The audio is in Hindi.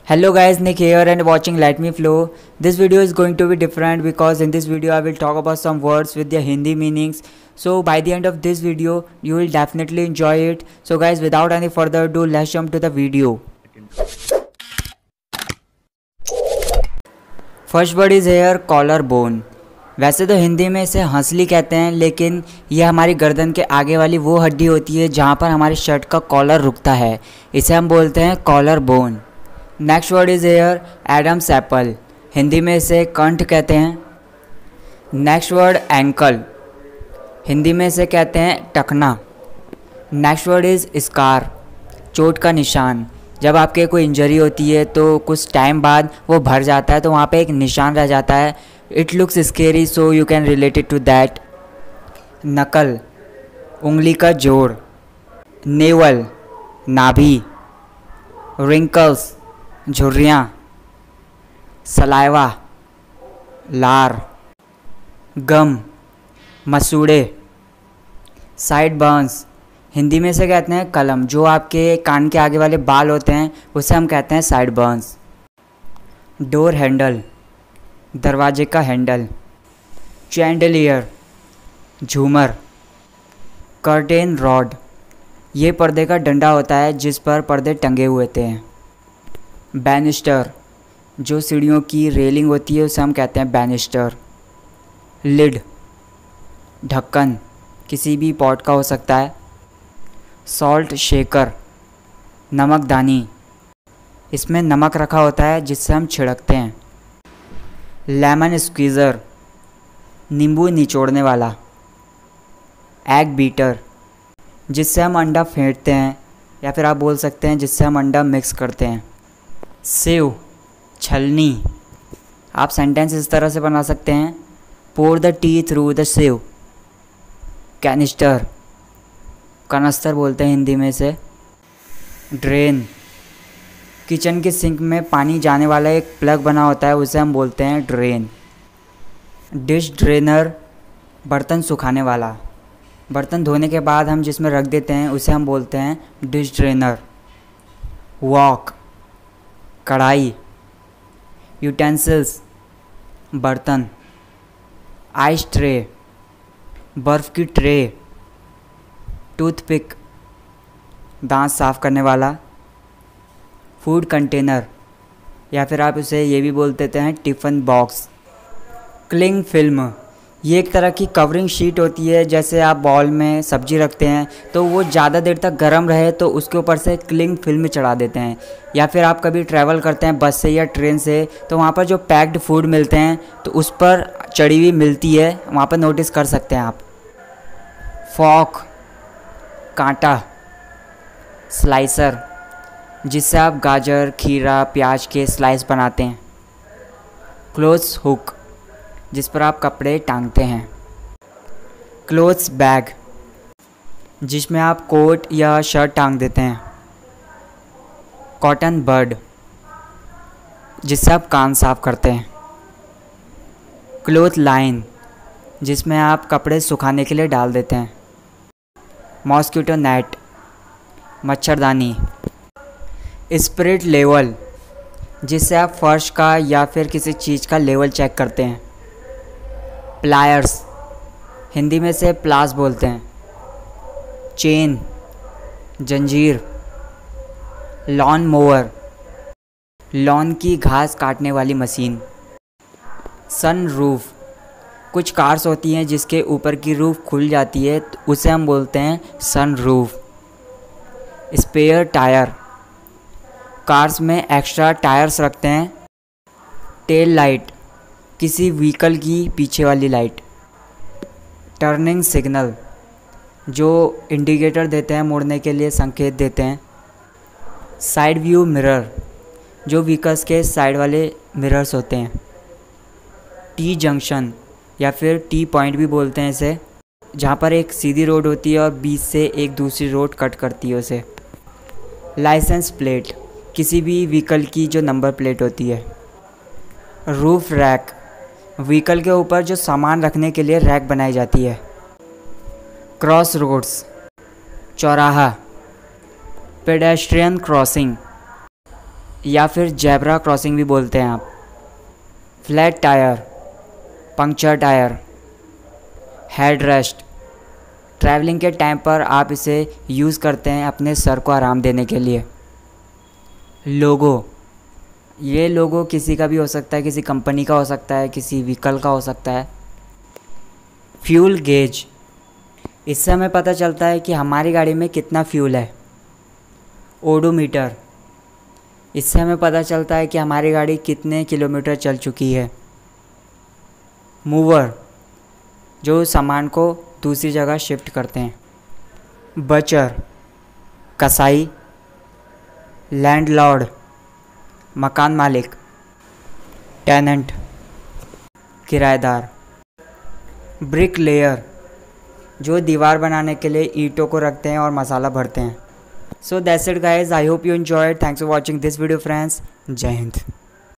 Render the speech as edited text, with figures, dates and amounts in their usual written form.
Hello guys, Nick here and watching Let Me Flow. This video is going to be different because in this video I will talk about some words with their Hindi meanings. So by the end of this video, you will definitely enjoy it. So guys, without any further ado, let's jump to the video. First word is here collar bone. वैसे तो हिंदी में इसे हंसली कहते हैं, लेकिन यह हमारी गर्दन के आगे वाली वो हड्डी होती है जहाँ पर हमारी शर्ट का कॉलर रुकता है. इसे हम बोलते हैं collar bone. Next word is here Adam's apple. Hindi में इसे कंठ कहते हैं. Next word ankle. हिंदी में इसे कहते हैं टखना. Next word is scar. चोट का निशान. जब आपके कोई इंजरी होती है तो कुछ टाइम बाद वो भर जाता है तो वहाँ पे एक निशान रह जाता है. It looks scary so you can relate it to that. Knuckle. उंगली का जोड़. नेवल. नाभि. रिंकल्स. झुर्रियाँ. सलाइवा. लार. गम. मसूड़े. Sideburns. हिंदी में से कहते हैं कलम. जो आपके कान के आगे वाले बाल होते हैं उसे हम कहते हैं साइड बर्न्स. Door handle. दरवाजे का हैंडल. चैंडलियर. झूमर. Curtain rod. ये पर्दे का डंडा होता है जिस पर पर्दे टंगे हुए होते हैं. बैनिस्टर. जो सीढ़ियों की रेलिंग होती है उसे हम कहते हैं बैनिस्टर. लिड. ढक्कन. किसी भी पॉट का हो सकता है. Salt shaker. नमकदानी. इसमें नमक रखा होता है जिससे हम छिड़कते हैं. Lemon squeezer. नींबू निचोड़ने वाला. Egg beater. जिससे हम अंडा फेंटते हैं या फिर आप बोल सकते हैं जिससे हम अंडा मिक्स करते हैं. सेव. छलनी. आप सेंटेंस इस तरह से बना सकते हैं. Pour the tea through the sieve. Canister. कनस्तर बोलते हैं हिंदी में से. ड्रेन. किचन के सिंक में पानी जाने वाला एक प्लग बना होता है उसे हम बोलते हैं ड्रेन. Dish drainer. बर्तन सुखाने वाला. बर्तन धोने के बाद हम जिसमें रख देते हैं उसे हम बोलते हैं डिश ड्रेनर. वॉक. कढ़ाई. यूटेंसिल्स. बर्तन. Ice tray. बर्फ़ की ट्रे. टूथपिक. दांत साफ़ करने वाला. फूड कंटेनर या फिर आप उसे ये भी बोल देते हैं टिफ़िन बॉक्स. Cling film. ये एक तरह की कवरिंग शीट होती है. जैसे आप बॉल में सब्जी रखते हैं तो वो ज़्यादा देर तक गर्म रहे तो उसके ऊपर से क्लिंग फिल्म चढ़ा देते हैं. या फिर आप कभी ट्रैवल करते हैं बस से या ट्रेन से तो वहाँ पर जो पैक्ड फूड मिलते हैं तो उस पर चढ़ी हुई मिलती है, वहाँ पर नोटिस कर सकते हैं आप. फॉक. कांटा. स्लाइसर. जिससे आप गाजर, खीरा, प्याज के स्लाइस बनाते हैं. Clothes hook. जिस पर आप कपड़े टांगते हैं. Clothes bag. जिसमें आप कोट या शर्ट टांग देते हैं. Cotton bud. जिससे आप कान साफ करते हैं. Cloth line. जिसमें आप कपड़े सुखाने के लिए डाल देते हैं. Mosquito net. मच्छरदानी. Spirit level. जिससे आप फर्श का या फिर किसी चीज़ का लेवल चेक करते हैं. प्लायर्स. हिंदी में से प्लास बोलते हैं. चेन. जंजीर. Lawn mower. लॉन की घास काटने वाली मशीन. Sunroof. कुछ कार्स होती हैं जिसके ऊपर की रूफ खुल जाती है तो उसे हम बोलते हैं सन रूफ. Spare tyre. कार्स में एक्स्ट्रा टायर्स रखते हैं. Tail light. किसी व्हीकल की पीछे वाली लाइट. Turning signal. जो इंडिकेटर देते हैं, मुड़ने के लिए संकेत देते हैं. Side view mirror. जो व्हीकल्स के साइड वाले मिरर्स होते हैं. टी जंक्शन या फिर टी पॉइंट भी बोलते हैं इसे, जहाँ पर एक सीधी रोड होती है और बीच से एक दूसरी रोड कट करती है उसे. Licence plate. किसी भी व्हीकल की जो नंबर प्लेट होती है. Roof rack. व्हीकल के ऊपर जो सामान रखने के लिए रैक बनाई जाती है. Crossroads. चौराहा. Pedestrian crossing. या फिर जेब्रा क्रॉसिंग भी बोलते हैं आप। Flat tyre, puncture tyre, head rest, travelling के टाइम पर आप इसे यूज़ करते हैं अपने सर को आराम देने के लिए। लोगो, ये लोगो किसी का भी हो सकता है, किसी कंपनी का हो सकता है, किसी व्हीकल का हो सकता है। फ्यूल गेज, इससे हमें पता चलता है कि हमारी गाड़ी में कितना फ्यूल है। ओडोमीटर, इससे हमें पता चलता है कि हमारी गाड़ी कितने किलोमीटर चल चुकी है। मूवर, जो सामान को दूसरी जगह शिफ्ट करते हैं। बचर, कसाई, लैंडलॉर्ड, मकान मालिक। टेनेंट, किराएदार। ब्रिक लेयर, जो दीवार बनाने के लिए ईंटों को रखते हैं और मसाला भरते हैं। So that's it guys, I hope you enjoyed. Thanks for watching this video friends. जय हिंद।